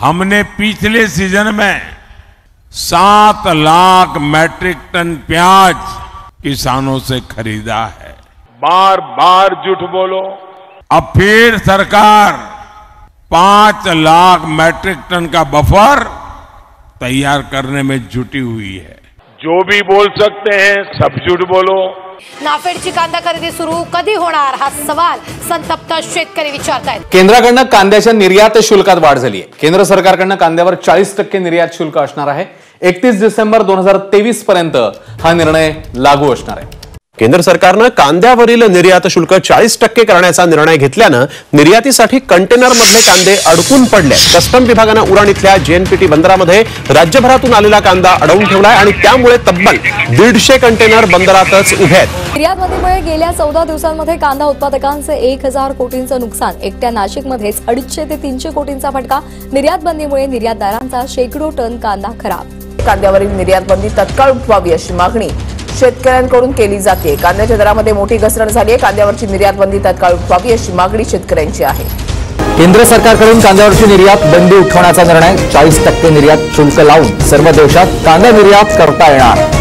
हमने पिछले सीजन में 7 लाख मैट्रिक टन प्याज किसानों से खरीदा है। बार बार झूठ बोलो। अब फिर सरकार 5 लाख मैट्रिक टन का बफर तैयार करने में जुटी हुई है। जो भी बोल सकते हैं सब झूठ बोलो। नाफेडची कांदा खरेदी सुरू कधी होणार हा सवाल संतप्त शेतकरी विचारतायत। केंद्राकडनं कांद्याच्या निर्यात शुल्कात वाढ झाली आहे। केंद्र सरकारकडनं कांद्यावर 40% निर्यात शुल्क असणार आहे। 31 डिसेंबर 2023 पर्यंत हा निर्णय लागू असणार आहे। केंद्र सरकारनं कांद्यावरील निर्यात शुल्क 40% करण्याचा निर्णय घेतल्यानं निर्यातीसाठी कंटेनरमधले कांदे अडकून पडले। कस्टम विभागानं उरण इथल्या जेएनपीटी बंदरामध्ये राज्यभरातून आलेला कांदा अडवून ठेवलाय आणि त्यामुळे तब्बल 150 कंटेनर बंदरातच उभे आहेत। निर्यात बंदीमुळे गेल्या 14 दिवसांमध्ये कांदा उत्पादकांचे 1000 कोटींचं नुकसान। एकट्या नाशिकमध्येच 250 ते 300 कोटींचा फटका। निर्यात बंदीमुळे निर्यातदारांचा शेकडो टन कांदा खराब। कांद्यावरील निर्यात बंदी तत्काळ उठवावी अशी मागणी शेतकऱ्यांकडून केली जाते। कांद्याच्या दरामध्ये मोठी घसरण झाली आहे। कांद्यावरची निर्यात बंदी तत्काळ उठवावी अशी मागणी शेतकऱ्यांची आहे। केंद्र सरकारकडून कांद्यावरची निर्यात बंदी उठवण्याचा निर्णय। 40% निर्यात शुल्क लावून सर्व देशात कांदा निर्यात करता येणार।